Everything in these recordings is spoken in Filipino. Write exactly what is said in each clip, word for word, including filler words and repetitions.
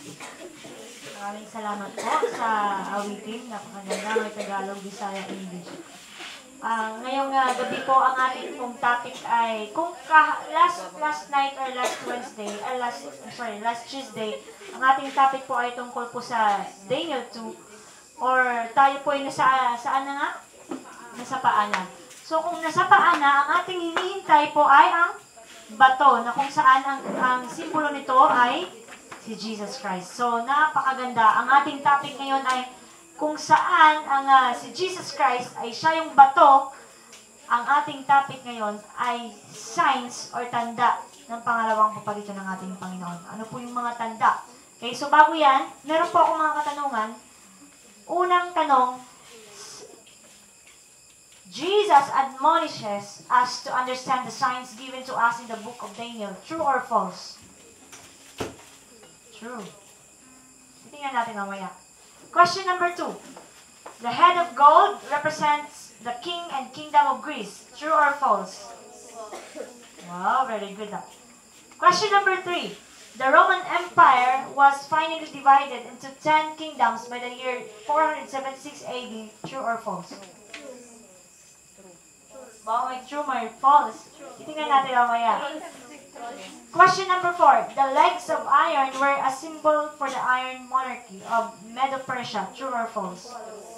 Maraming salamat po sa awitin. Napakaganda, may Tagalog, Bisaya, English. Uh, ngayong uh, gabi po, ang ating pong topic ay, kung ka, last last night or last Wednesday, or last, sorry, last Tuesday, ang ating topic po ay tungkol po sa Daniel two, or tayo po ay nasa, saan na nga? Nasa paa na. So kung nasa paa na, ang ating hinihintay po ay ang bato, na kung saan ang, ang simbolo nito ay si Jesus Christ. So, napakaganda. Ang ating topic ngayon ay kung saan ang uh, si Jesus Christ ay siya yung bato. Ang ating topic ngayon ay signs or tanda ng pangalawang paparito ng ating Panginoon. Ano po yung mga tanda? Okay, so bago yan, meron po akong mga katanungan. Unang tanong, Jesus admonishes us to understand the signs given to us in the book of Daniel. True or false? True. Tingnan natin mamaya. Question number two. The head of gold represents the king and kingdom of Greece. True or false? Wow, very good. Question number three. The Roman Empire was finally divided into ten kingdoms by the year four seventy-six A D. True or false? Wow, may true, may false. Tingnan natin mamaya. Question number four. The legs of iron were a symbol for the iron monarchy of Medo-Persia. True or false?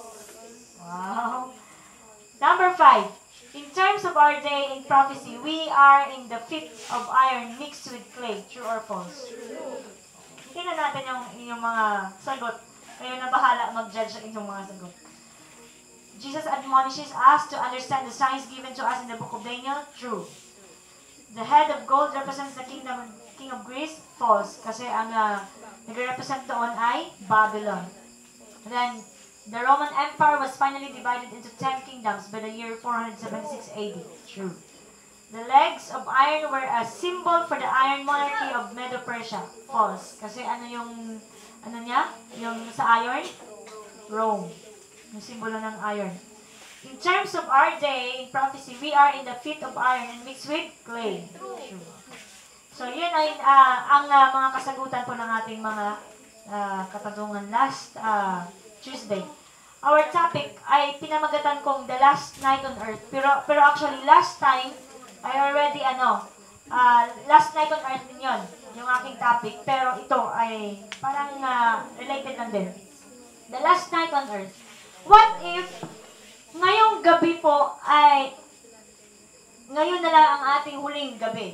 Wow. Number five. In terms of our day in prophecy, we are in the feet of iron mixed with clay. True or false? Tingnan natin yung inyong mga sagot. Kayo na bahala mag-judge sa inyong mga sagot. Jesus admonishes us to understand the signs given to us in the book of Daniel. True. The head of gold represents the kingdom, king of Greece. False. Kasi ang uh, nag-represent doon ay Babylon. And then, the Roman Empire was finally divided into ten kingdoms by the year four seventy-six A D. True. The legs of iron were a symbol for the iron monarchy of Medo-Persia. False. Kasi ano yung, ano niya? Yung sa iron? Rome. Yung simbolo ng iron. In terms of our day in prophecy, we are in the feet of iron and mixed with clay. True. So, yun ay uh, ang uh, mga kasagutan po ng ating mga uh, katanungan last uh, Tuesday. Our topic ay pinamagatan kong The Last Night on Earth. Pero, pero actually, last time, I already, ano, uh, Last Night on Earth din yun, yung aking topic. Pero ito ay parang uh, related lang din. The Last Night on Earth. What if ngayong gabi po ay, ngayon na lang ang ating huling gabi.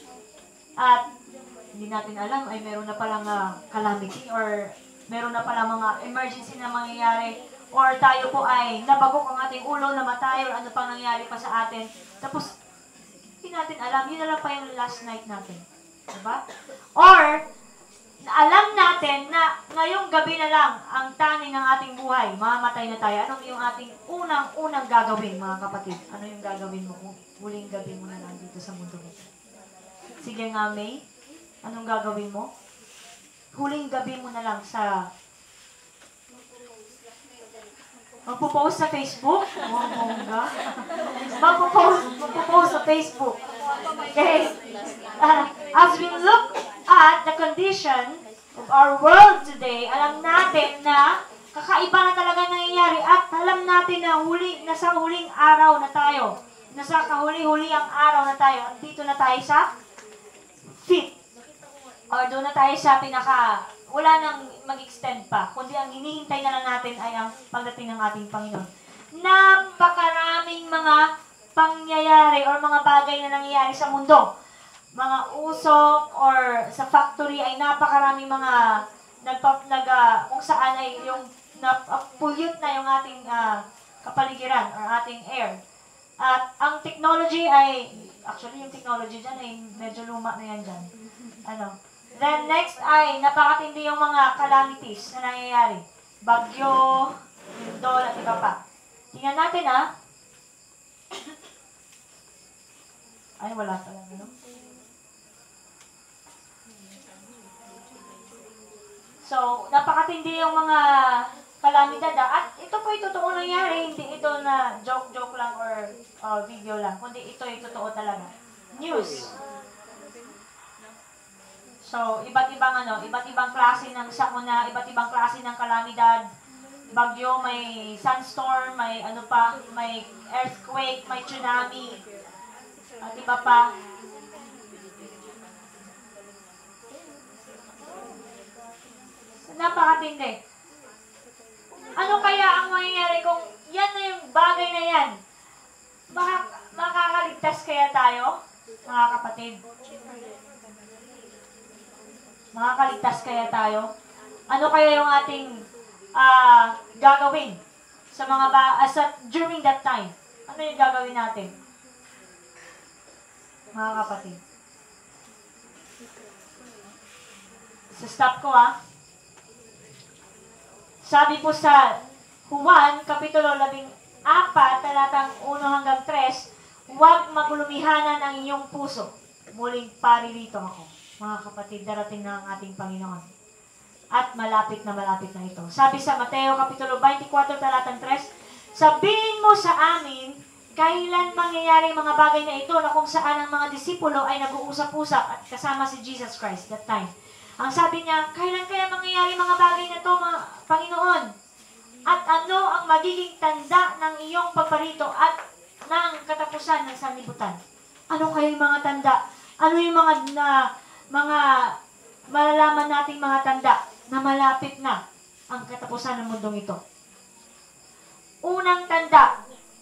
At hindi natin alam ay meron na palang uh, calamity or meron na palang mga emergency na mangyayari or tayo po ay nabagok ang ating ulo, namatay or ano pang nangyari pa sa atin. Tapos, hindi natin alam, yun na lang pa yung last night natin. Diba? Or, alam natin na ngayong gabi na lang ang tanging ng ating buhay, mamamatay na tayo. Anong yung ating unang-unang gagawin, mga kapatid? Ano yung gagawin mo kung huling gabi mo na lang dito sa mundo mo? Sige nga, May. Anong gagawin mo? Huling gabi mo na lang sa... Magpo-post sa Facebook? Oh, bongga. Magpo-post, magpo-post sa Facebook. Okay? Uh, as we look at the condition of our world today, alam natin na kakaiba na talaga nangyayari at alam natin na huli, nasa huling araw na tayo. Nasa kahuli-huli ang araw na tayo at dito na tayo sa feet. Or doon na tayo sa pinaka, wala nang mag-extend pa. Kundi ang hinihintay na lang natin ay ang pagdating ng ating Panginoon. Napakaraming mga pangyayari or mga bagay na nangyayari sa mundo. Mga usok or sa factory ay napakaraming mga nagpa, nag, uh, kung saan ay yung na-pollute na yung ating uh, kapaligiran or ating air. At ang technology ay, actually yung technology dyan ay medyo luma na yan dyan. Ano? Then next ay napakatindi yung mga calamities na nangyayari. Bagyo, lindol at iba pa. Tingnan natin ah. Ay, wala talaga, no? So, napakatindi yung mga kalamidad. At ito po yung totoo nangyari. Hindi ito na joke-joke lang or uh, video lang. Kundi ito yung totoo talaga. News. So, iba't ibang ano, iba't ibang klase ng sakuna, iba't ibang klase ng kalamidad, bagyo, may sunstorm, may ano pa, may earthquake, may tsunami, at iba pa. Napakatindi. Ano kaya ang mangyayari kung yan na yung bagay na yan? Mak- makakaligtas kaya tayo, mga kapatid? Makakaligtas kaya tayo? Ano kaya yung ating uh, gagawin sa mga ba uh, sa, during that time? Ano yung gagawin natin? Mga kapatid. Sa stop ko ah. Sabi po sa Juan, Kapitulo labing apat, talatang uno hanggang tres, huwag magulumihanan ang inyong puso. Muling paririto ako. Mga kapatid, darating na ang ating Panginoon. At malapit na malapit na ito. Sabi sa Mateo, Kapitulo twenty-four, talatang tres, sabihin mo sa amin, kailan mangyayari mga bagay na ito na kung saan ang mga disipulo ay nag-uusap-usap at kasama si Jesus Christ that time. Ang sabi niya, kailan kaya mangyayari mga bagay na ito, mga Panginoon? At ano ang magiging tanda ng iyong paparito at ng katapusan ng sanlibutan? Ano kaya yung mga tanda? Ano yung mga na, mga malalaman nating mga tanda na malapit na ang katapusan ng mundong ito? Unang tanda,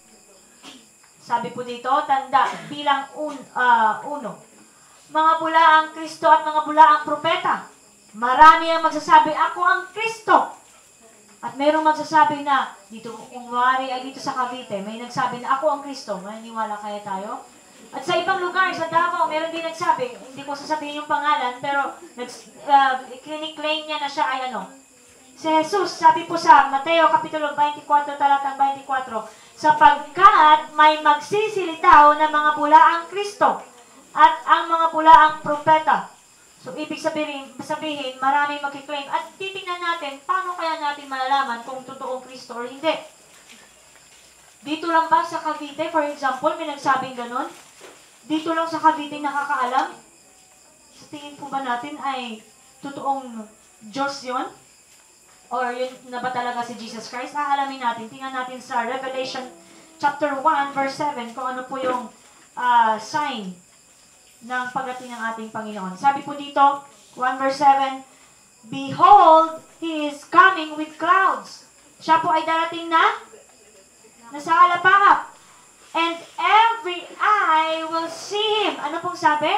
sabi po dito, tanda bilang un, uh, uno. Mga bulaang Kristo at mga bulaang propeta. Marami ang magsasabi, ako ang Kristo. At mayroong magsasabi na, dito, kung wari ay dito sa Cavite, may nagsabi na ako ang Kristo. Maniniwala kaya tayo? At sa ibang lugar, sa Davao, meron din nagsabi, hindi ko sasabihin yung pangalan, pero uh, claim niya na siya ay ano. Si Jesus, sabi po sa Mateo Kapitulo twenty-four, talatang twenty-four, sapagkat may magsisilitaw na mga bulaang Kristo at ang mga bulaang propeta. So, ibig sabihin, sabihin maraming magkiklaim. At titingnan natin, paano kaya natin malalaman kung totoong Kristo or hindi? Dito lang ba sa Cavite, for example, may nagsabing ganun? Dito lang sa Cavite nakakaalam? Sa tingin po ba natin ay totoong Diyos yun? Or yun na ba talaga si Jesus Christ? Aalamin natin. Tingnan natin sa Revelation chapter one, verse seven, kung ano po yung uh, sign ng pagdating ng ating Panginoon. Sabi po dito, one verse seven, behold, He is coming with clouds. Siya po ay darating na nasa alapangap. And every eye will see Him. Ano pong sabi?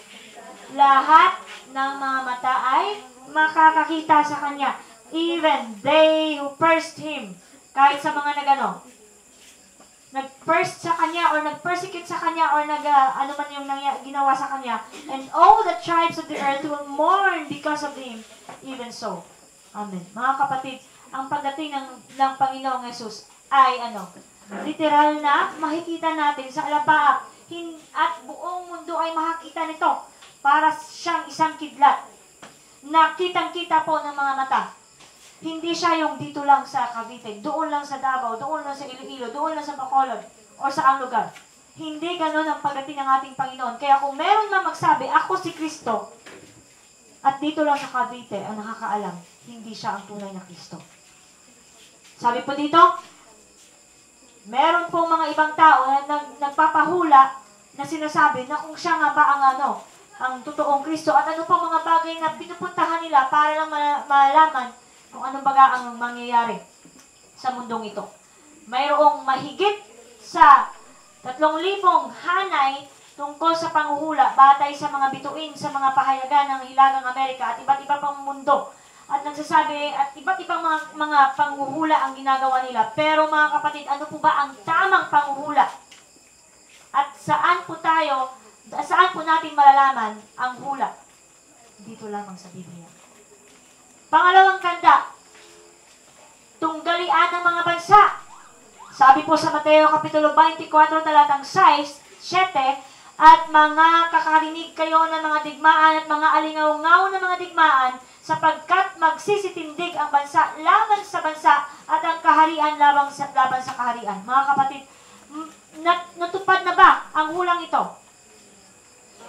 Lahat ng mga mata ay makakakita sa Kanya. Even they who pierced Him. Kahit sa mga nagano, nag-first sa Kanya or nag-persecute sa Kanya or nag, uh, ano man yung nangya, ginawa sa Kanya. And all the tribes of the earth will mourn because of Him. Even so. Amen. Mga kapatid, ang pagdating ng, ng Panginoong Jesus ay ano, literal na makikita natin sa alapaap at buong mundo ay makakita nito para siyang isang kidlat na kitang-kita po ng mga mata. Hindi siya yung dito lang sa Cavite, doon lang sa Davao, doon lang sa Iloilo, doon lang sa Bacolod, o sa ang lugar. Hindi ganun ang pagdating ng ating Panginoon. Kaya kung meron man magsabi, ako si Kristo, at dito lang sa Cavite ang nakakaalam, hindi siya ang tunay na Kristo. Sabi po dito, meron pong mga ibang tao na nag, nagpapahula na sinasabi na kung siya nga ba ang ano, ang totoong Kristo, at ano pang mga bagay na pinupuntahan nila para lang malaman kung anong baga ang mangyayari sa mundong ito. Mayroong mahigit sa tatlong libong hanay tungkol sa panghuhula batay sa mga bituin sa mga pahayagan ng Hilagang Amerika at iba't iba pang mundo. At nagsasabi, at iba't ibang mga, mga panghuhula ang ginagawa nila. Pero mga kapatid, ano po ba ang tamang panghuhula? At saan po tayo, saan po natin malalaman ang hula? Dito lamang sa Biblia. Pangalawang kanda, tunggalian ng mga bansa. Sabi po sa Mateo Kapitulo twenty-four, talatang six, seven, at mga kakarinig kayo ng mga digmaan at mga alingaw-ngaw ng mga digmaan, sapagkat magsisitindig ang bansa laban sa bansa at ang kaharian laban sa, laban sa kaharian. Mga kapatid, nat, natupad na ba ang hulang ito?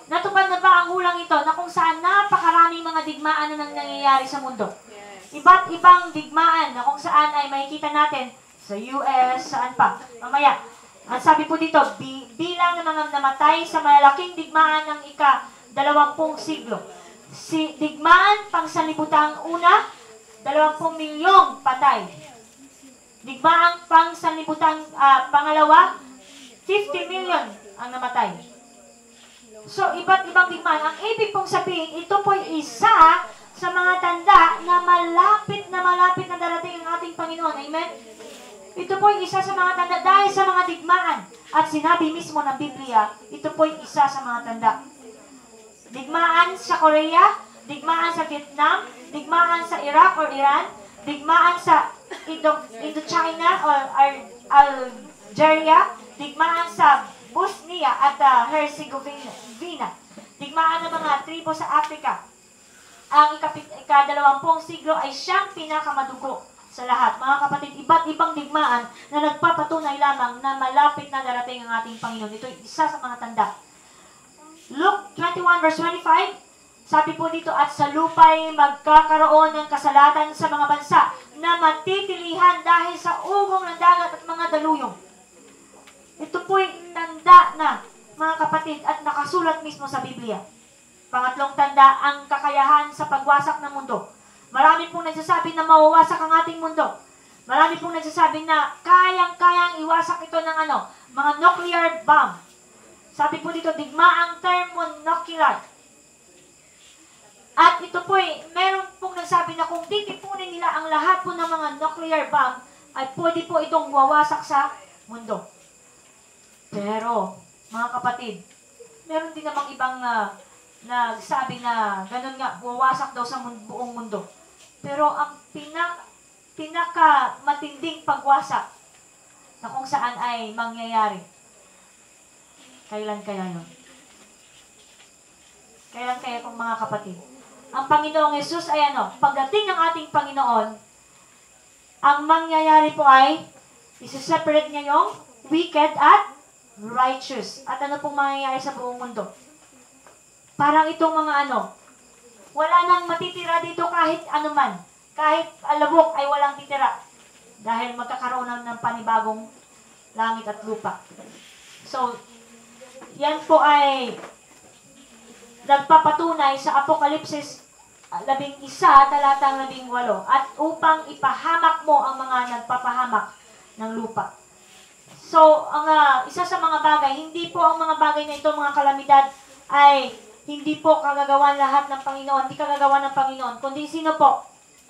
natupad na ba ang hulang ito na kung saan napakaraming mga digmaan na nangyayari sa mundo? Iba't ibang digmaan na kung saan ay makikita natin sa U S, saan pa? Mamaya, ang sabi po dito, bi bilang ng mga namatay sa malalaking digmaan ng ika-dalawampung siglo. Si digmaan pang sanlibutang una, dalawampung milyong patay. Digmaan pang sanlibutang uh, pangalawa, fifty million ang namatay. So, iba't ibang digmaan. Ang ibig pong sabihin, ito po'y isa sa mga tanda na malapit na malapit na darating ang ating Panginoon. Amen? Ito po'y isa sa mga tanda dahil sa mga digmaan. At sinabi mismo ng Biblia, ito po'y isa sa mga tanda. Digmaan sa Korea, digmaan sa Vietnam, digmaan sa Iraq or Iran, digmaan sa Indo Indochina or Algeria, digmaan sa Bosnia at uh, Herzegovina, digmaan ng mga tribo sa Africa. Ang ikadalawampung siglo ay siyang pinakamadugo sa lahat. Mga kapatid, iba't ibang digmaan na nagpapatunay lamang na malapit na darating ang ating Panginoon. Ito ay isa sa mga tanda. Luke twenty-one verse twenty-five, sabi po dito, at sa lupa'y magkakaroon ng kasalatan sa mga bansa na matitilihan dahil sa ugong ng dagat at mga daluyong. Ito po'y tanda na, mga kapatid, at nakasulat mismo sa Biblia. Pangatlong tanda, ang kakayahan sa pagwasak ng mundo. Marami pong nagsasabi na mawawasak ang ating mundo. Marami pong nagsasabi na kayang-kayang iwasak ito ng ano, mga nuclear bomb. Sabi po dito, digmaang thermonuclear. At ito po'y, meron pong nagsabi na kung titipunin nila ang lahat po ng mga nuclear bomb, ay pwede po itong wawasak sa mundo. Pero, mga kapatid, meron din namang ibang uh, nagsabi na ganun nga, wawasak daw sa mundo, buong mundo. Pero ang pinak, pinaka matinding pagwasak na kung saan ay mangyayari, kailan kaya yun? Kailan kaya kung mga kapatid? Ang Panginoong Yesus ay ano, pagdating ng ating Panginoon, ang mangyayari po ay isi-separate niya yung wicked at righteous. At ano pong mangyayari sa buong mundo? Parang itong mga ano, wala nang matitira dito kahit anuman. Kahit alabok ay walang titira. Dahil magkakaroon ng panibagong langit at lupa. So, yan po ay nagpapatunay sa Apokalipsis labing isa, talatang labing walo. At upang ipahamak mo ang mga nagpapahamak ng lupa. So, ang uh, isa sa mga bagay, hindi po ang mga bagay na ito, mga kalamidad, ay hindi po kagagawan lahat ng Panginoon, hindi kagagawan ng Panginoon, kundi sino po?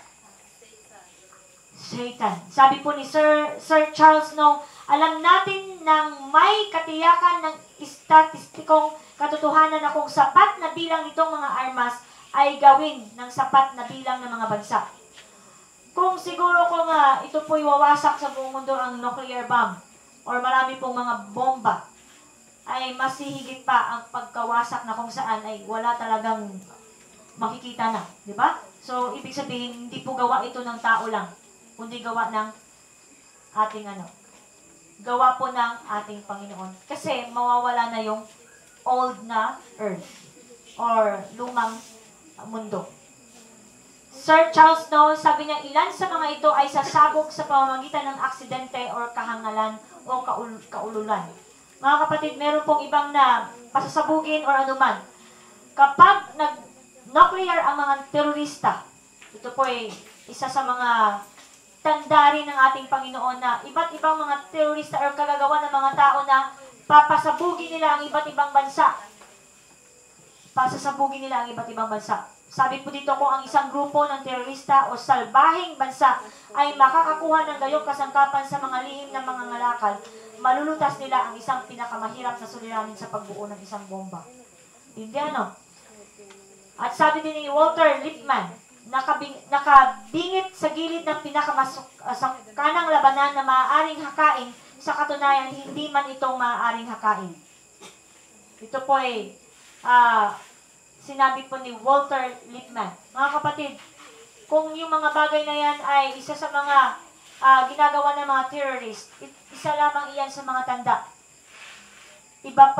Satan. Sabi po ni Sir, Sir Charles Snow, alam natin nang may katiyakan ng statistikong katotohanan na kung sapat na bilang nitong mga armas ay gawin ng sapat na bilang ng mga bansa. Kung siguro kung uh, ito po'y wawasak sa buong mundo ang nuclear bomb, or marami pong mga bomba, ay mas hihigit pa ang pagkawasak na kung saan ay wala talagang makikita na. Di ba? So, ibig sabihin, hindi po gawa ito ng tao lang, kundi gawa ng ating ano, gawa po ng ating Panginoon. Kasi mawawala na yung old na earth, or lumang mundo. Sir Charles Snow, sabi niya, ilan sa mga ito ay sasabog sa pamamagitan ng aksidente or kahangalan o kaul kaululan. Mga kapatid, meron pong ibang na pasasabugin or anuman. Kapag nag-nuclear ang mga terorista, ito po ay isa sa mga tanda rin ng ating Panginoon na iba't ibang mga terorista or kagagawa ng mga tao na papasabugin nila ang iba't ibang bansa. Pasasabugin nila ang iba't ibang bansa. Sabi po dito, kung ang isang grupo ng terorista o salbahing bansa ay makakakuha ng gayong kasangkapan sa mga lihim ng mga ngalakal, malulutas nila ang isang pinakamahirap na suliranin sa pagbuo ng isang bomba. Hindi ano? At sabi din ni Walter Lippmann, nakabing, nakabingit sa gilid ng pinakamaskanang labanan na maaaring hakain, sa katunayan, hindi man itong maaaring hakain. Ito po ay uh, sinabi po ni Walter Lippmann. Mga kapatid, kung yung mga bagay na yan ay isa sa mga uh, ginagawa ng mga terrorist, isa lamang iyan sa mga tanda. Iba pa,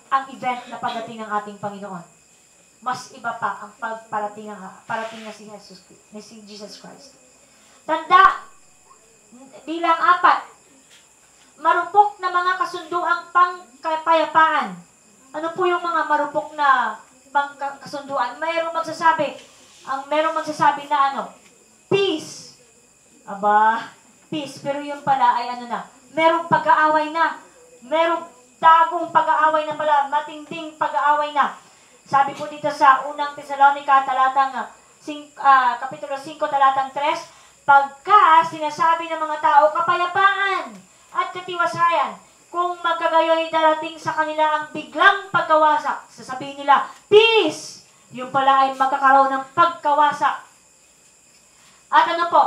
ang event na pagdating ng ating Panginoon. Mas iba pa ang pagparating ng parating na si Jesus, ni si Jesus Christ. Tanda, bilang apat, marupok na mga kasunduang pangkapayapaan. Ano po yung mga marupok na pangkasunduan? Mayroong magsasabi, ang mayroong magsasabi na ano, peace. Aba, peace. Pero yun pala ay ano na, merong pag-aaway na. Merong dagong pag-aaway na pala, matinding pag-aaway na. Sabi po dito sa unang Tesalonica, talatang, uh, kapitulo five, talatang three, pagka sinasabi ng mga tao, kapayapaan at katiwasayan, kung magkagayoy darating sa kanila ang biglang pagkawasak, sasabihin nila, peace! Yung pala ay magkakaroon ng pagkawasak. At ano po?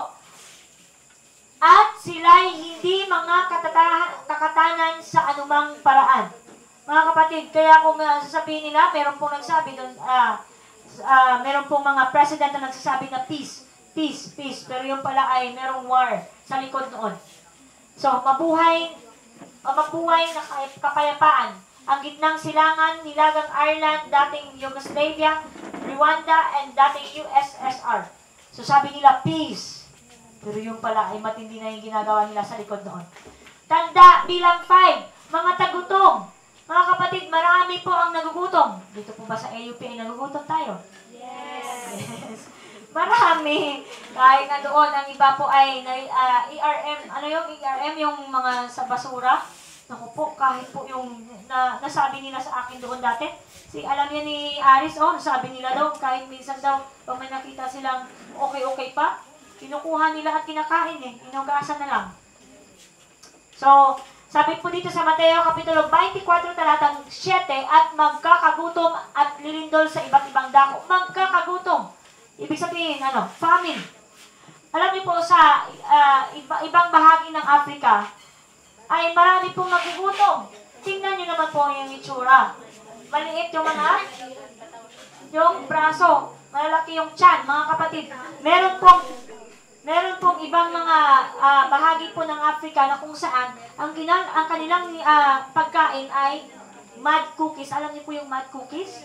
At sila'y hindi mga katata- kakatanan sa anumang paraan. Mga kapatid, kaya kung uh, sasabihin nila, meron pong nagsabi doon, uh, uh, meron pong mga president na nagsasabi na peace, peace, peace. Pero yung pala ay merong war sa likod noon. So, mabuhay, uh, mabuhay na kapayapaan. Ang gitnang silangan, nilagang Ireland, dating Yugoslavia, Rwanda, and dating U S S R. So, sabi nila, peace. Pero yung pala ay matindi na yung ginagawa nila sa likod noon. Tanda bilang five, mga tagutom. Mga kapatid, marami po ang nagugutom. Dito po ba sa A U P ay nagugutom tayo? Yes. Yes. Marami. Kahit na doon, ang iba po ay uh, E R M. Ano yung E R M? Yung mga sa basura. Naku po, kahit po yung na, nasabi nila sa akin doon dati. Si, alam niya ni Aris, oh, sabi nila daw, kahit minsan daw, pag may nakita silang okay-okay pa, kinukuha nila at kinakain eh. Inugasan na lang. So, sabi po dito sa Mateo Kapitulo twenty-four, talatang seven, at magkakagutom at lilindol sa iba't ibang dako. Magkakagutom. Ibig sabihin, ano, famine. Alam niyo po sa uh, iba, ibang bahagi ng Africa, ay marami pong nagugutom. Tingnan niyo naman po yung itsura. Maliit yung mga, yung braso, malalaki yung tiyan, mga kapatid. Meron pong Meron pong ibang mga uh, bahagi po ng Africa na kung saan ang, ginal, ang kanilang uh, pagkain ay mud cookies. Alam niyo po yung mud cookies?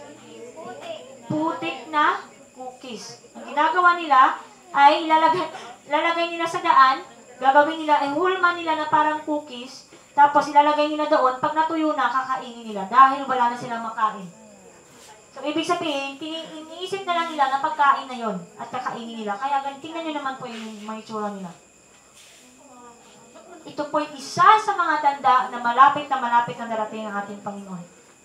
Putik na cookies. Ang ginagawa nila ay ilalagay, ilalagay nila sa daan, gagawin nila, ay hulma nila na parang cookies, tapos ilalagay nila doon, pag natuyo na, kakainin nila dahil wala na silang makain. So, ibig sabihin, iniisip na lang nila na pagkain na yon at kakainin nila. Kaya tingnan nyo naman po yung mga itsura nila. Ito po ay isa sa mga tanda na malapit na malapit na darating ang ating Panginoon.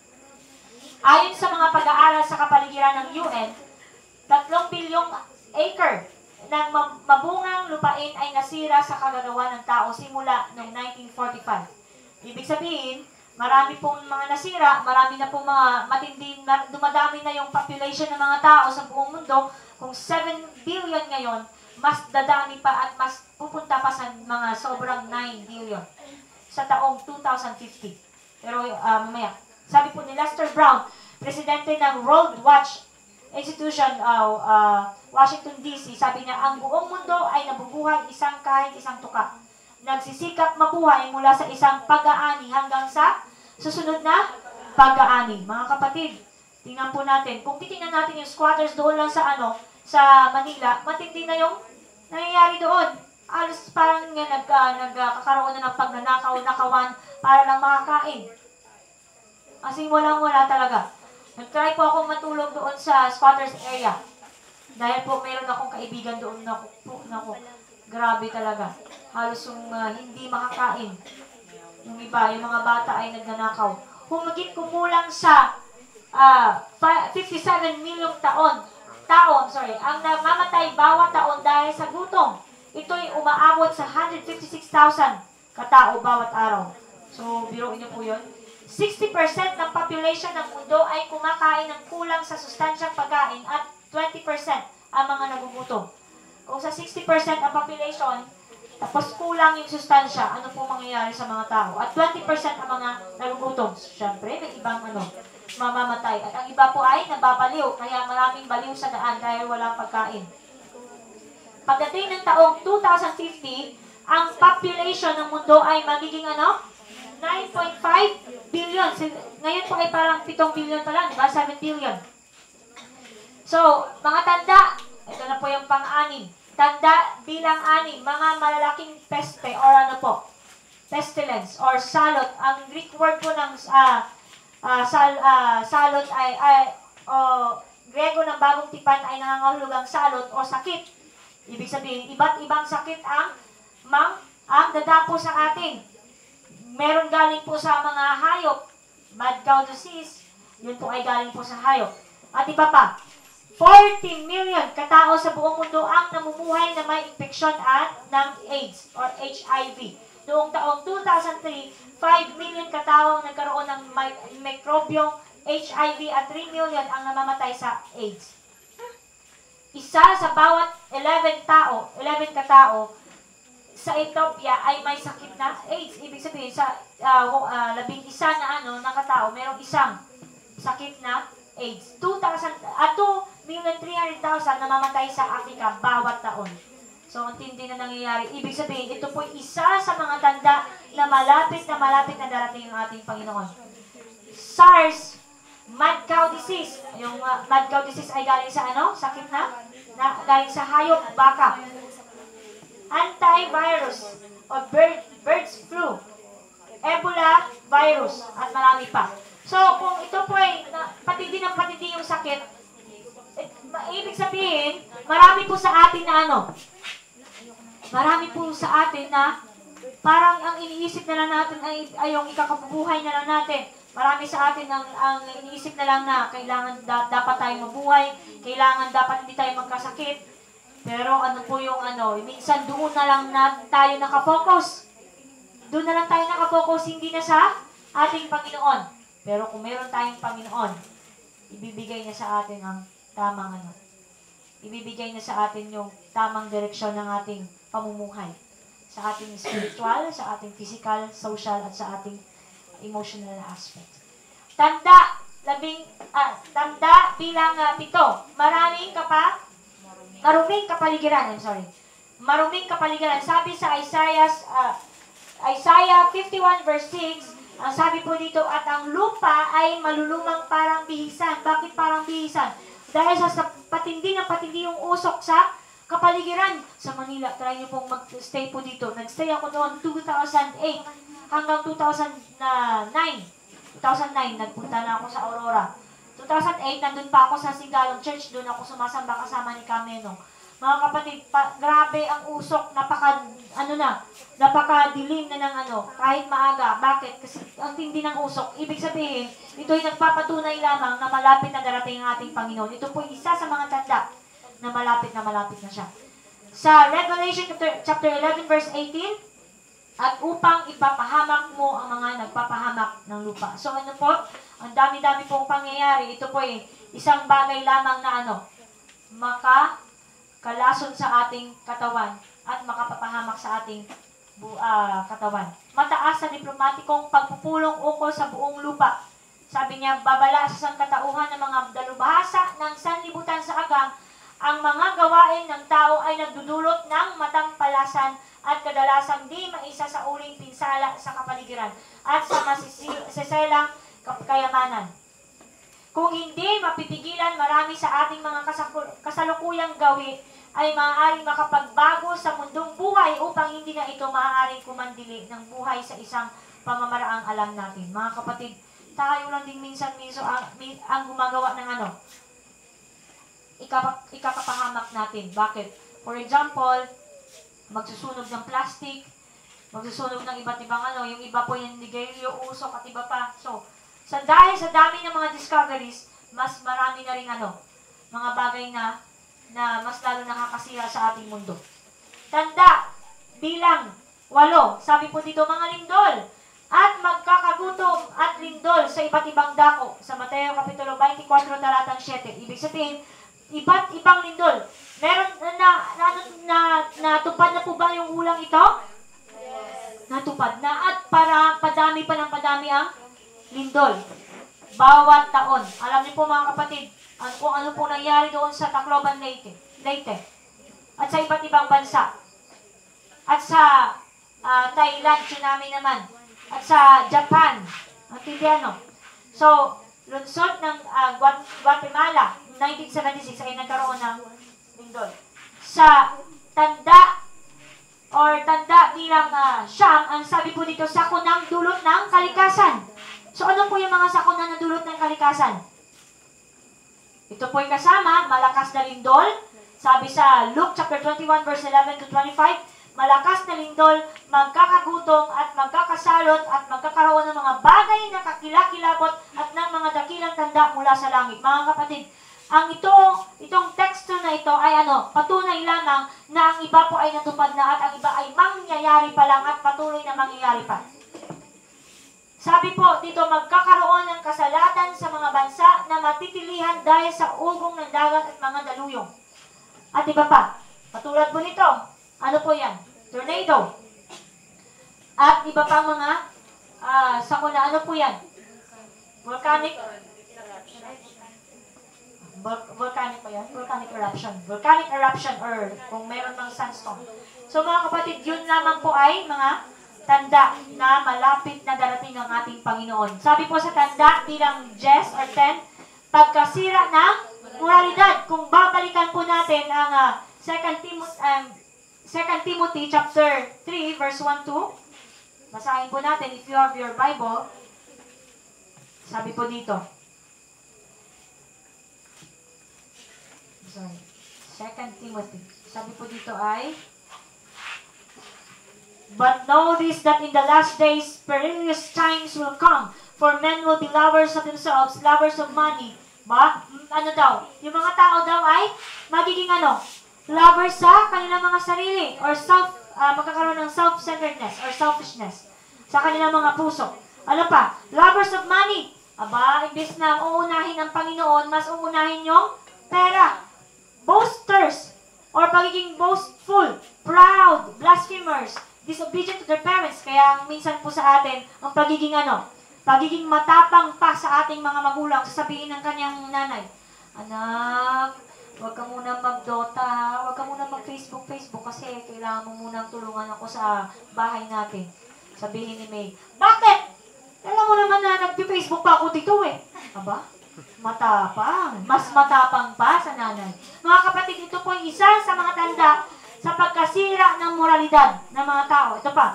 Ayon sa mga pag-aaral sa kapaligiran ng U N, tatlong bilyong acre ng mabungang lupain ay nasira sa kagagawa ng tao simula noong nineteen forty-five. Ibig sabihin, marami pong mga nasira, marami na pong mga matindi, dumadami na yung population ng mga tao sa buong mundo. Kung seven billion ngayon, mas dadami pa at mas pupunta pa sa mga sobrang nine billion sa taong two thousand fifty. Pero uh, mamaya, sabi po ni Lester Brown, presidente ng World Watch Institution, uh, uh, Washington D C, sabi niya, ang buong mundo ay nabubuhay isang kahit isang tuka. Nagsisikap mabuhay mula sa isang pag-aani hanggang sa susunod na pag-aani. Mga kapatid, tingnan po natin. Kung titingnan natin yung squatters doon lang sa ano, sa Manila, matindi na yung nangyayari doon. Alos parang nga nag, uh, nagkakaroon na ng pagnanakaw-nakawan para lang makakain. Kasi walang-wala talaga. Nag-try po akong matulog doon sa squatters area. Dahil po meron akong kaibigan doon na po, naku, grabe talaga. Halos yung uh, hindi makakain. Yung iba, yung mga bata ay nagnanakaw. Humigit kumulang sa uh, fifty-seven milyong taon, tao, I'm sorry, ang namamatay bawat taon dahil sa gutom. Ito'y umaabot sa one hundred fifty-six thousand katao bawat araw. So, biruin niyo po yun. sixty percent ng population ng mundo ay kumakain ng kulang sa sustansyang pagkain at twenty percent ang mga nagugutom. Kung sa sixty percent ang population, tapos kulang yung sustansya, ano po mangyayari sa mga tao? At twenty percent ang mga nagugutom. Siyempre, may ibang ano, mamamatay. At ang iba po ay nababaliw, kaya maraming baliw sa daan dahil walang pagkain. Pagdating ng taong two thousand fifty, ang population ng mundo ay magiging ano? nine point five billion. Ngayon po ay parang pitong billion pa lang, diba? seven billion. So, mga tanda, ito na po yung pang-anim. Tanda bilang anim, mga malalaking peste or ano po, pestilence or salot. Ang Greek word po ng uh, uh, sal, uh, salot ay, ay o Grego ng bagong tipan ay nangangahulugang salot o sakit. Ibig sabihin, iba't ibang sakit ang mang, ang dadapo sa atin. Meron galing po sa mga hayop, mad cow disease, yun po ay galing po sa hayop. At iba pa, forty million katao sa buong mundo ang namumuhay na may infeksyon at ng AIDS or H I V. Noong taong two thousand three, five million katao ang nagkaroon ng microbiong H I V at three million ang namamatay sa AIDS. Isa sa bawat eleven tao, eleven katao sa Ethiopia ay may sakit na AIDS. Ibig sabihin sa uh, uh, labing isa na ano na katao, mayroong isang sakit na AIDS. two thousand at uh, two million three hundred thousand namamatay sa Africa bawat taon. So, ang tindi na nangyayari. Ibig sabihin, ito po isa sa mga tanda na malapit na malapit na darating ang ating Panginoon. SARS, mad cow disease. Yung uh, mad cow disease ay galing sa ano? Sakit na? na galing sa hayop, baka. Antivirus o bird, bird's flu. Ebola virus at marami pa. So, kung ito po ay na, patindi ng patindi yung sakit, eh, ibig sabihin, marami po sa atin na ano? Marami po sa atin na parang ang iniisip na lang natin ay, ay yung ikakabubuhay na lang natin. Marami sa atin ang, ang iniisip na lang na kailangan da, dapat tayong mabuhay, kailangan dapat hindi tayo magkasakit. Pero ano po yung ano, minsan doon na lang na tayo nakafocus. Doon na lang tayo nakafocus, hindi na sa ating Panginoon. Pero kung meron tayong Panginoon, ibibigay niya sa atin ang tamang ano. Ibibigay niya sa atin yung tamang direksyon ng ating pamumuhay. Sa ating spiritual, sa ating physical, social, at sa ating emotional aspect. Tanda, labing, ah, tanda bilang uh, pito. Maraming kapa, maruming kapaligiran. I'm sorry. Maruming kapaligiran. Sabi sa Isaiah, uh, Isaiah fifty-one verse six, ang sabi po dito, at ang lupa ay malulumang parang bihisan. Bakit parang bihisan? Dahil sa patindi ng patindi yung usok sa kapaligiran sa Manila. Try nyo pong mag-stay po dito. Nag-stay ako noon two thousand eight hanggang two thousand nine. two thousand nine, nagpunta na ako sa Aurora. two thousand eight, nandun pa ako sa Sigalong Church. Doon ako sumasamba kasama ni Cameno. Mga kapatid, pa, grabe ang usok. Napaka, ano na, napakadilim na ng ano, kahit maaga. Bakit? Kasi ang tindi ng usok. Ibig sabihin, ito'y nagpapatunay lamang na malapit na darating ang ating Panginoon. Ito po isa sa mga tanda na malapit na malapit na siya. Sa Revelation chapter eleven verse eighteen, at upang ipapahamak mo ang mga nagpapahamak ng lupa. So ano po, ang dami-dami pong pangyayari. Ito po ay isang bagay lamang na ano, makakalason sa ating katawan at makapapahamak sa ating uh, katawan. Mataas sa diplomatikong pagpupulong ukol sa buong lupa. Sabi niya, babala sa sangkatauhan ng mga dalubhasa ng sanlibutan sa agang, ang mga gawain ng tao ay nagdudulot ng matampalasan at kadalasang di maisa sa uling pinsala sa kapaligiran at sa masiselang kayamanan. Kung hindi mapipigilan marami sa ating mga kasalukuyang gawi, ay maaaring makapagbago sa mundong buhay upang hindi na ito maaaring kumandili ng buhay sa isang pamamaraang alam natin. Mga kapatid, tayo lang din minsan-minsan ang, ang gumagawa ng ano, ikakapahamak natin. Bakit? For example, magsusunog ng plastic, magsusunog ng iba't ibang ano, yung iba po yung nigarilyo, usok at iba pa. So, sa dahil sa dami ng mga discoveries, mas marami na rin ano, mga bagay na na mas lalo nakakasira sa ating mundo. Tanda, bilang walo, sabi po dito mga lindol, at magkakagutom at lindol sa iba't ibang dako. Sa Mateo Kapitulo twenty-four, talatang seven. Ibig sabihin, iba't ibang lindol. Meron na, na, na, na natupad na po ba yung ulang ito? Yes. Natupad na at para padami pa ng padami ang lindol. Bawat taon. Alam niyo po mga kapatid, ang, kung ano po nangyari doon sa Tacloban, Leyte. Leyte. At sa iba't ibang bansa. At sa uh, Thailand, tsunami naman. at sa Japan. Naintindihan, no? So, lunsod ng uh, Guatemala, nineteen seventy-six ay nagkaroon ng lindol. Sa tanda or tanda bilang uh, Siyam, ang sabi po dito, sakunang dulot ng kalikasan. So, ano po yung mga sakuna na dulot ng kalikasan? Ito po yung kasama, malakas na lindol. Sabi sa Luke chapter twenty-one, verse eleven to twenty-five, malakas na lindol, magkakagutong at magkakasalot at magkakaroon ng mga bagay na kakilakilabot at ng mga dakilang tanda mula sa langit. Mga kapatid, ang ito, itong teksto na ito ay ano, patunay lamang na ang iba po ay natupad na at ang iba ay mangyayari pa lang at patuloy na mangyayari pa. Sabi po dito, magkakaroon ng kasalatan sa mga bansa na matitilihan dahil sa ugong ng dagat at mga daluyong. At iba pa, patulad po nito, ano po yan? Tornado. At iba pang mga uh, sakuna, ano po yan? Volcanic? Vol- volcanic pa yan? Volcanic eruption. Volcanic eruption or kung meron ng sandstorm. So mga kapatid, yun lamang po ay mga tanda na malapit na darating ang ating Panginoon. Sabi po sa tanda bilang Jess or ten, pagkasira ng moralidad. Kung babalikan po natin ang uh, Second Timothy, um, Second Timothy chapter three, verse one to, basahin po natin if you have your Bible. Sabi po dito, sorry, Second Timothy, sabi po dito ay, but know this, that in the last days perilous times will come, for men will be lovers of themselves, lovers of money. Ba? Ano daw? Yung mga tao daw ay magiging ano? Lovers sa kanilang mga sarili or self, uh, magkakaroon ng self-centeredness or selfishness sa kanilang mga puso. Ano pa? Lovers of money. Aba, imbes na uunahin ang Panginoon, mas uunahin yung pera. Boasters or pagiging boastful, proud, blasphemers, disobedient to their parents. Kaya minsan po sa atin, ang pagiging ano, pagiging matapang pa sa ating mga magulang, sasabihin ng kanyang nanay, anak, huwag ka muna mag-Dota, huwag ka muna mag-Facebook, Facebook, kasi kailangan mo munang tulungan ako sa bahay natin. Sabihin ni May, bakit? Alam mo naman na nag-Facebook pa ako dito eh. Aba, matapang. Mas matapang pa sa nanay. Mga kapatid, ito po isa sa mga tanda sa pagkasira ng moralidad ng mga tao. Ito pa.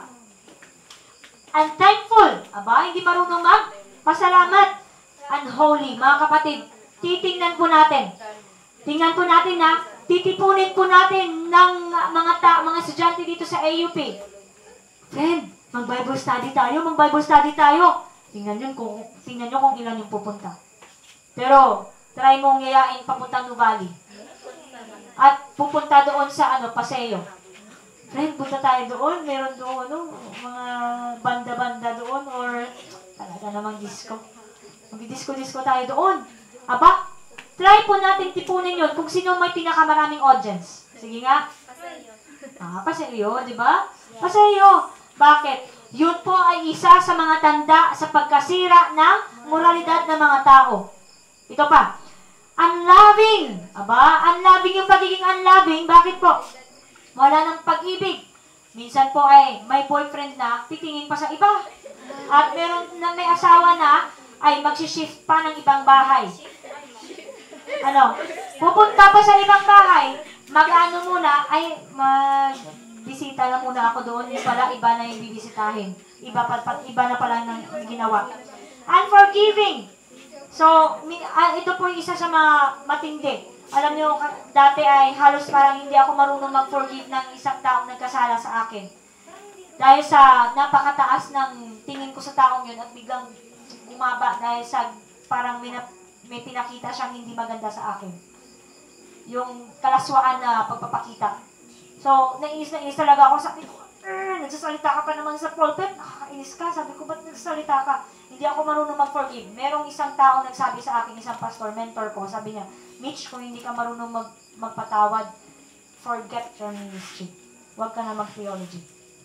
Unthankful. Aba, hindi marunong mag-pasalamat. Unholy. Mga kapatid, titingnan po natin. Tingnan po natin na titipunin po natin ng mga ta mga estudyante dito sa A U P. Friend, mag-Bible study tayo, mag-Bible study tayo. Tingnan nyo kung, tingnan nyo kung ilan yung pupunta. Pero, try mong yayain papunta Nuvali. At pupunta doon sa ano, Paseo. Friend, punta tayo doon. Meron doon, ano, mga banda-banda doon or talaga namang disco. Mag-disco-disco tayo doon. Aba, try po natin tipunin yun kung sino may pinakamaraming audience. Sige nga. Ah, Paseo, di ba? Paseo. Bakit? Yun po ay isa sa mga tanda sa pagkasira ng moralidad ng mga tao. Ito pa. Unloving. Aba, unloving yung pagiging unloving. Bakit po? Wala ng pag-ibig. Minsan po ay may boyfriend na, titingin pa sa iba. At meron na may asawa na, ay magsishift pa ng ibang bahay. Ano? Pupunta pa sa ibang bahay, mag-ano muna, ay mag-bisita na muna ako doon. Yung pala, iba na yung bibisitahin. Iba, pa, pa, iba na pala ng ginawa. Unforgiving. So, uh, ito po yung isa sa mga matindi. Alam niyo, dati ay halos parang hindi ako marunong mag-forgive ng isang taong nagkasala sa akin. Dahil sa napakataas ng tingin ko sa taong yun at biglang umaba dahil sa parang may, may pinakita siyang hindi maganda sa akin. Yung kalaswaan na pagpapakita. So, nainis na inis talaga ako. Sabi ko, nagsasalita ka pa naman sa pulpit. Nakakainis ka. Sabi ko, ba't nagsasalita ka? Hindi ako marunong mag-forgive. Merong isang taong nagsabi sa akin, isang pastor, mentor ko, sabi niya, Mitch, kung hindi ka marunong mag magpatawad, forget your ministry. Huwag ka na mag-theology.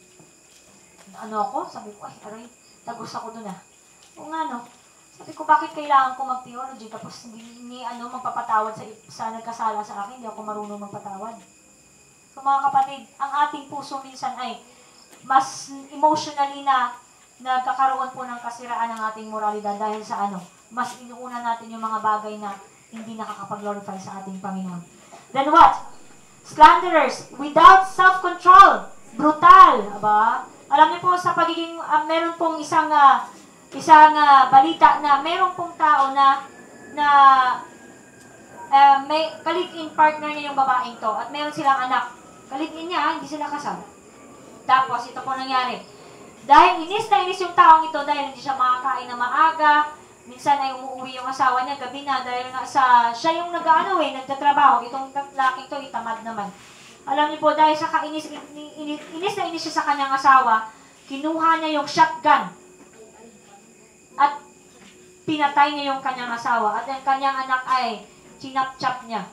Ano ako? Sabi ko, ay, aray, tagos ako dun ah. O nga no. Sabi ko, bakit kailangan ko mag-theology? Tapos hindi, hindi ano, magpapatawad sa, sa nagkasala sa akin, hindi ako marunong magpatawad. So mga kapatid, ang ating puso minsan ay mas emotionally na nagkakaroon po ng kasiraan ng ating moralidad dahil sa ano, mas inuuna natin yung mga bagay na hindi nakakapag-glorify sa ating Panginoon. Then what? Slanderers, without self-control, brutal, aba? Alam niyo po sa pagiging, uh, meron pong isang, uh, isang uh, balita na meron pong tao na, na uh, may ka-live-in partner niya yung babaeng to at meron silang anak. Ka-live-in niya, hindi sila kasal. Tapos, ito po nangyari. Dahil inis na inis yung taong ito dahil hindi siya makakain na maaga, minsan ay umuwi yung asawa niya gabi na dahil nga sa, siya yung nag-ano eh, nagtatrabaho. Itong laking to, itamad naman. Alam niyo po, dahil sa kainis, inis, inis na inis siya sa kanyang asawa, kinuha niya yung shotgun at pinatay niya yung kanyang asawa at yung kanyang anak ay chinap-chap niya.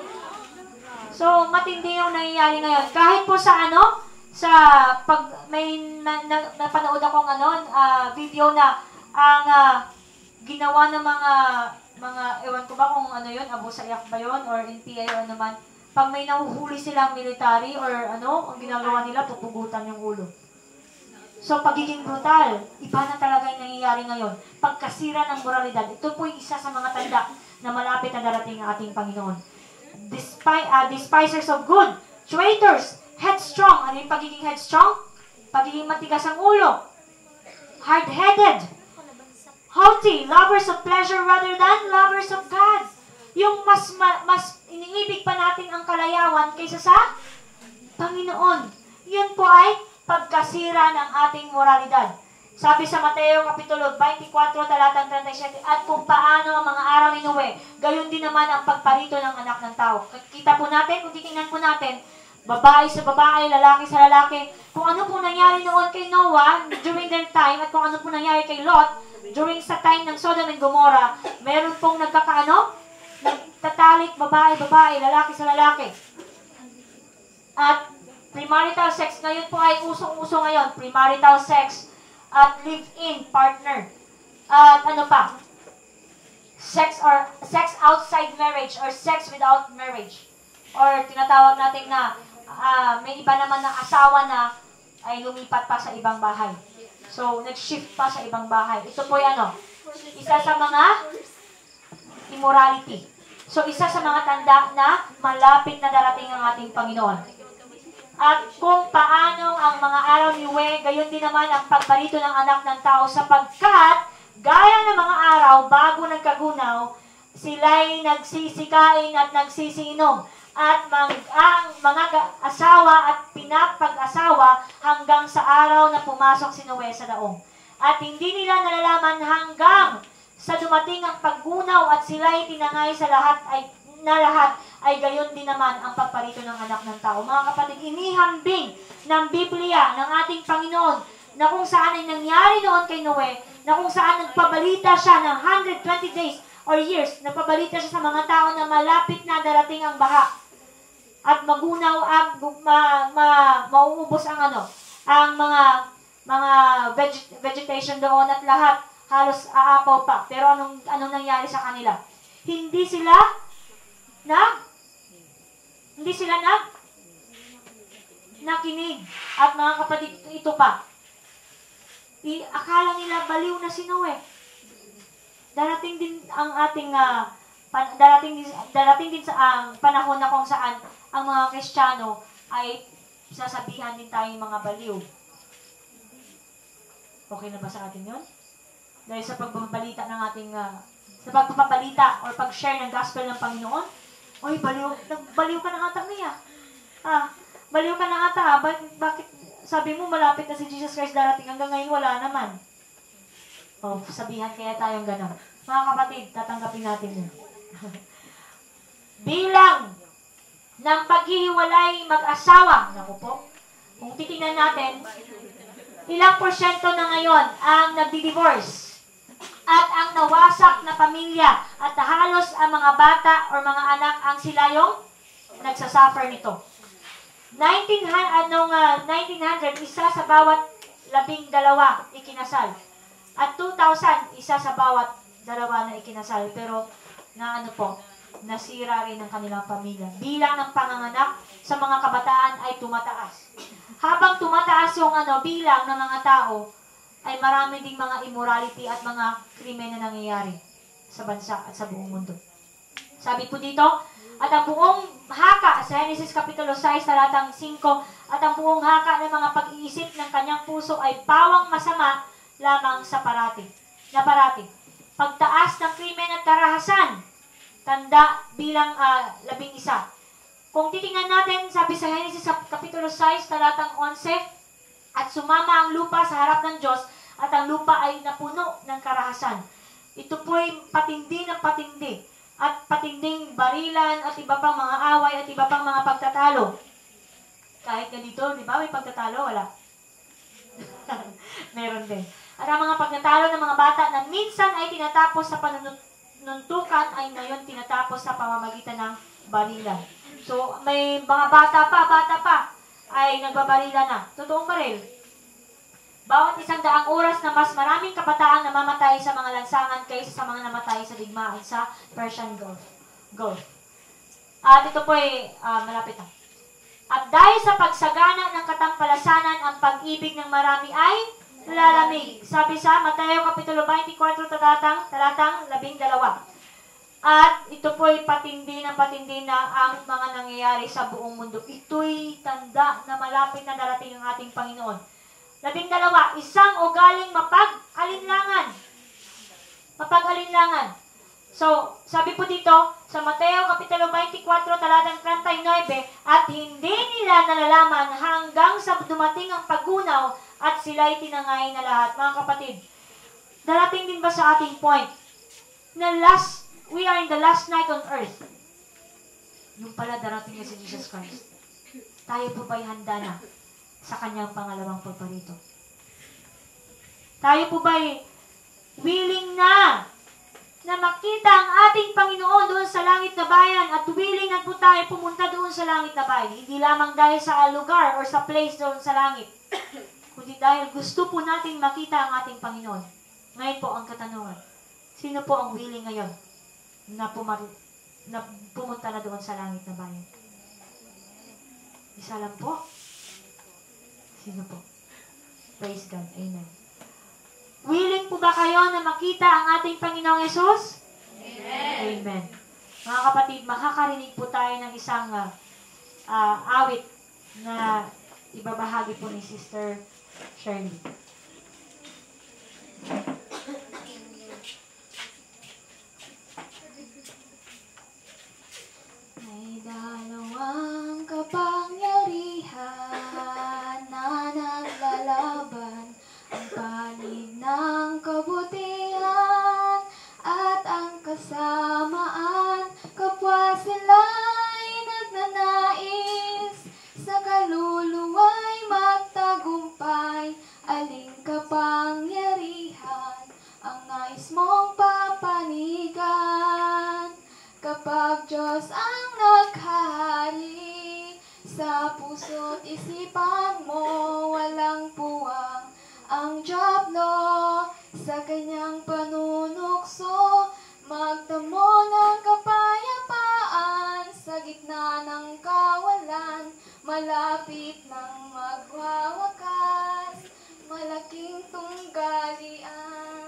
So, matindi yung nangyayari ngayon. Kahit po sa ano, sa pag may na, na, napanood akong ano, uh, video na ang uh, ginawa ng mga, mga, ewan ko ba kung ano yun, Abu Sayyaf ba yun, or N P A o ano man, pag may nahuhuli silang military or ano, ang ginagawa nila, pupugutan yung ulo. So, pagiging brutal, iba na talaga yung nangyayari ngayon. Pagkasira ng moralidad, ito po yung isa sa mga tanda na malapit na darating ang ating Panginoon. Despi uh, despisers of good, traitors, headstrong. Ano yung pagiging headstrong? Pagiging matigas ang ulo. Hard-headed. Haughty, lovers of pleasure rather than lovers of God. Yung mas ma, mas iniibig pa natin ang kalayawan kaysa sa Panginoon. Yun po ay pagkasira ng ating moralidad. Sabi sa Mateo Kapitulo twenty-four, talatang thirty-seven, at kung paano ang mga araw ni Noe, gayon din naman ang pagparito ng anak ng tao. Kita po natin, kung titingnan po natin, babae sa babae, lalaki sa lalaki, kung ano po nangyari noon kay Noah during their time, at kung ano po nangyari kay Lot during sa time ng Sodom and Gomorrah, meron pong nagkakaano, nagtatalik, babae, babae, lalaki sa lalaki. At premarital sex ngayon po ay usong-uso ngayon. Premarital sex at live-in partner. At ano pa? Sex or sex outside marriage or sex without marriage. Or tinatawag natin na uh, may iba naman na asawa na ay lumipat pa sa ibang bahay. So, nag-shift pa sa ibang bahay. Ito po yung ano, isa sa mga immorality. So, isa sa mga tanda na malapit na darating ang ating Panginoon. At kung paano ang mga araw ni Noe, gayon din naman ang pagparito ng anak ng tao sapagkat, gaya ng mga araw bago nagkagunaw, sila'y nagsisikain at nagsisiinom at mang, ang mga asawa at pinapag-asawa hanggang sa araw na pumasok si Noe sa daong. At hindi nila nalalaman hanggang sa dumating ang paggunaw at sila'y tinangay sa lahat ay na lahat ay gayon din naman ang pagparito ng anak ng tao. Mga kapatid, inihambing ng Biblia ng ating Panginoon na kung saan ay nangyari noon kay Noe, na kung saan nagpabalita siya ng one hundred twenty days or years, nagpabalita siya sa mga tao na malapit na darating ang baha at magunaw ang ma, ma, mauubos ang ano, ang mga mga veg, vegetation doon at lahat halos aapaw pa. Pero anong anong nangyari sa kanila? Hindi sila na hindi sila nag nakinig. At mga kapatid, ito pa. I, akala nila baliw na si Noe. Darating din ang ating uh, pan, darating din darating din sa ang uh, panahon na kung saan ang mga Kristiyano ay sasabihan din tayong mga baliw. Okay na ba sa atin 'yon? Dahil sa pagbabalita ng ating uh, sa pagpapabalita or pag-share ng gospel ng Panginoon, oy, baliw, nagbaliw ka na ata niya. Ah, baliw ka na ata. Bakit, bakit sabi mo malapit na si Jesus Christ darating hanggang ngayon wala naman? Oh, sabihan kaya tayong gano'n. Mga kapatid, tatanggapin natin yun. Bilang ng paghihiwalay mag-asawa, naku po, kung titingnan natin, ilang porsyento na ngayon ang nagdi-divorce? At ang nawasak na pamilya at halos ang mga bata o mga anak ang sila yung nagsasuffer nito. nineteen hundred, anong, uh, nineteen hundred, isa sa bawat labing dalawa ikinasal. At two thousand, isa sa bawat dalawa na ikinasal. Pero na ano po, nasira rin ang kanilang pamilya. Bilang ng panganganak sa mga kabataan ay tumataas. Habang tumataas yung ano, bilang ng mga tao, ay marami ding mga immorality at mga krimen na nangyayari sa bansa at sa buong mundo. Sabi po dito, at ang buong haka, sa Genesis Kapitulo six, talatang five, at ang buong haka ng mga pag-iisip ng kanyang puso ay pawang masama lamang sa parati. Na parati. Pagtaas ng krimen at karahasan, tanda bilang uh, labing isa. Kung titingnan natin, sabi sa Genesis Kapitulo six, talatang eleven, at sumama ang lupa sa harap ng Diyos, at ang lupa ay napuno ng karahasan. Ito po'y patindi ng patindi, at patinding barilan, at iba pang mga away, at iba pang mga pagtatalo. Kahit ganito, di ba, may pagtatalo? Wala. Meron din. At ang mga pagtatalo ng mga bata na minsan ay tinatapos sa panuntukan, ay ngayon tinatapos sa pamamagitan ng barilan. So, may mga bata pa, bata pa, ay nagbabarila na. Totoong baril. Bawat isang daang oras na mas maraming kabataan namamatay sa mga lansangan kaysa sa mga namatay sa digmaan sa Persian Gulf. Gulf. At ito po ay uh, malapit na. At dahil sa pagsagana ng katampalasanan, ang pag-ibig ng marami ay lalamig. Sabi sa Mateo Kapitulo twenty-four, talatang, talatang labing dalawa. At ito po'y patindi ng patindi na ang mga nangyayari sa buong mundo. Ito'y tanda na malapit na darating ang ating Panginoon. Labing dalawa, isang ugaling mapag-alinlangan. Mapag-alinlangan. So, sabi po dito, sa Mateo Kapitulo twenty-four, talatang thirty-nine, at hindi nila nalalaman hanggang sa dumating ang paggunaw at sila'y tinangay na lahat. Mga kapatid, darating din ba sa ating point na last we are in the last night on earth? Yung pala darating na si Jesus Christ. Tayo po ba'y handa na sa kanyang pangalawang pagparito? Tayo po ba'y willing na na makita ang ating Panginoon doon sa langit na bayan, at willing na po tayo pumunta doon sa langit na bayan? Hindi lamang dahil sa lugar or sa place doon sa langit, kundi dahil gusto po natin makita ang ating Panginoon. Ngayon po ang katanungan, sino po ang willing ngayon na, pumar- na pumunta na doon sa langit na bayan? Isa lang po. Sino po? Praise God. Amen. Willing po ba kayo na makita ang ating Panginoong Yesus? Amen. Amen. Mga kapatid, makakarinig po tayo ng isang uh, uh, awit na ibabahagi po ni Sister Shirley. May dalawang kapangyarihan na naglalaban, ang panig ng kabutihan at ang kasamaan. Kapwa sila'y nagnanais, sa kaluluwa'y magtagumpay. Aling kapangyarihan ang nais mong papanigan? Kapag Diyos ang naghahari, sa puso't isipan mo walang puwang ang dyablo. Sa kanyang panunukso, magtamo ng kapayapaan. Sa gitna ng kawalan, malapit ng magwawakas, malaking tunggalian.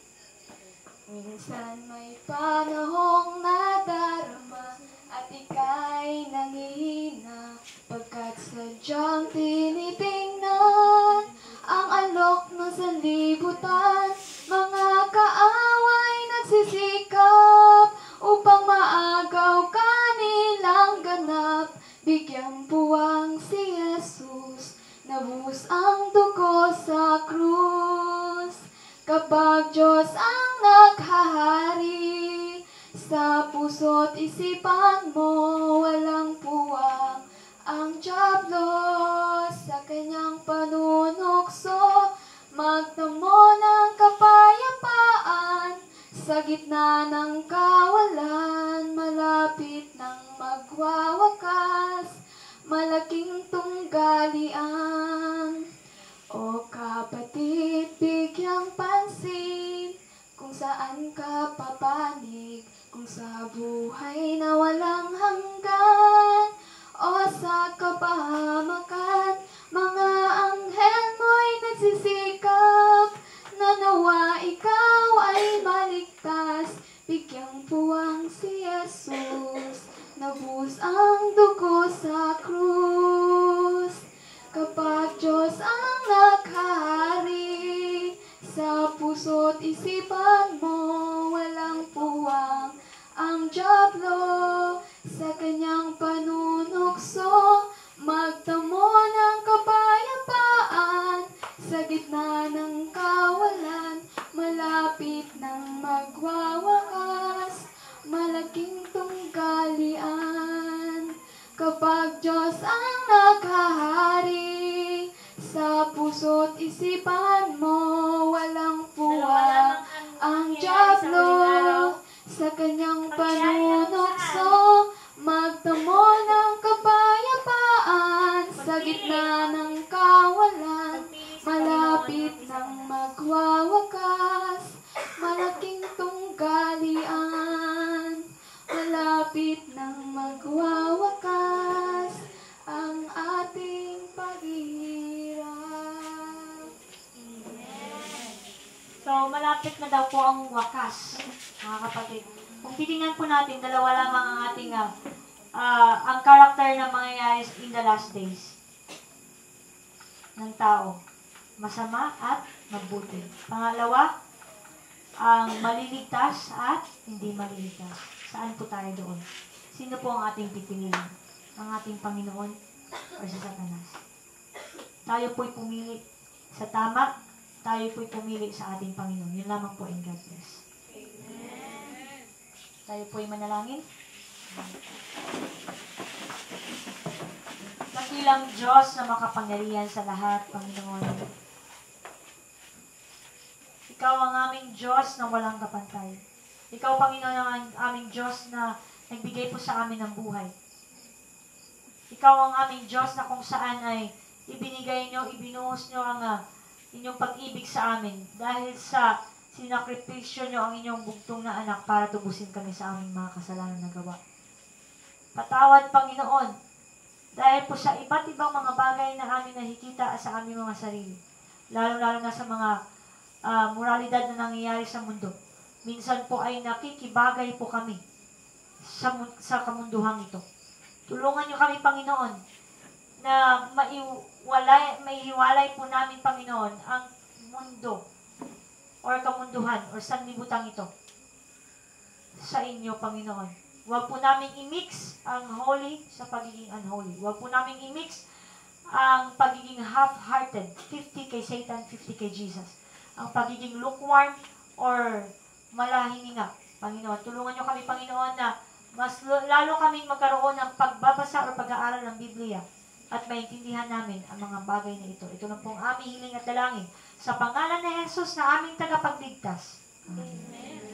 Minsan may panahong nadarama at ika'y nangihina, pagkat sadyang tinitingnan ang alok ng sanlibutan. Mga kaaway nagsisikap upang maagaw kanilang ganap. Bigyang puwang si Jesus, nabuhos ang dugo sa krus. Kapag Diyos ang naghahari, sa puso't isipan mo walang puwang ang dyablo. Sa kanyang panunukso, magtamo ng kapayapaan. Sa gitna ng kawalan, malapit ng magwawakas, malaking tunggalian. O kapatid, bigyang pansin kung saan ka papanig, kung sa buhay na walang hanggan o sa kapahamakan. Mga anghel mo'y nagsisikap puso't isipan mo, walang puwang ang dyablo. Sa kanyang panunukso, magtamo ng kapayapaan. Sa gitna ng kawalan, malapit nang magwawakas, malaking tunggalian. Kapag Diyos ang naghahari, sa puso't isipan mo, walang puwang ang dyablo. Sa kanyang panunukso, magtamo ng kapayapaan. Sa gitna ng kawalan, malapit nang magwawakas, malaking tunggalian. Malapit nang magwawakas ang ating paghihirap. So, malapit na daw po ang wakas, mga kapatid. Kung titingnan po natin, dalawa lamang ang ating, uh, uh, ang karakter na mangyayari in the last days ng tao. Masama at mabuti. Pangalawa, ang maliligtas at hindi maliligtas. Saan po tayo doon? Sino po ang ating pipiliin? Ang ating Panginoon o si Satanas? Tayo po'y pumili sa tama, tayo po'y pumili sa ating Panginoon. Yun lamang po, in God bless. Amen. Tayo po'y manalangin. Dakilang Diyos na makapangyarihan sa lahat, Panginoon. Ikaw ang aming Diyos na walang kapantay. Ikaw, Panginoon, ang aming Diyos na nagbigay po sa amin ng buhay. Ikaw ang aming Diyos na kung saan ay ibinigay nyo, ibinuhos nyo ang uh, inyong pag-ibig sa amin dahil sa sinakripisyo nyo ang inyong bugtong na anak para tubusin kami sa aming mga kasalanan na gawa. Patawad, Panginoon, dahil po sa iba't ibang mga bagay na amin nakikita sa aming mga sarili, lalo-lalo na sa mga uh, moralidad na nangyayari sa mundo. Minsan po ay nakikibagay po kami sa, sa kamunduhang ito. Tulungan nyo kami, Panginoon, na maiwalay, maihiwalay po namin, Panginoon, ang mundo or kamunduhan or sanlibutan ito sa inyo, Panginoon. Huwag po namin i-mix ang holy sa pagiging unholy. Huwag po namin i-mix ang pagiging half-hearted, fifty kay Satan, fifty kay Jesus. Ang pagiging lukewarm or malahininga. Panginoon, tulungan nyo kami, Panginoon, na mas lalo kaming magkaroon ng pagbabasa o pag-aaral ng Biblia at maintindihan namin ang mga bagay na ito. Ito lang pong aming hiling at dalangin sa pangalan ni Jesus na aming tagapagligtas. Amen.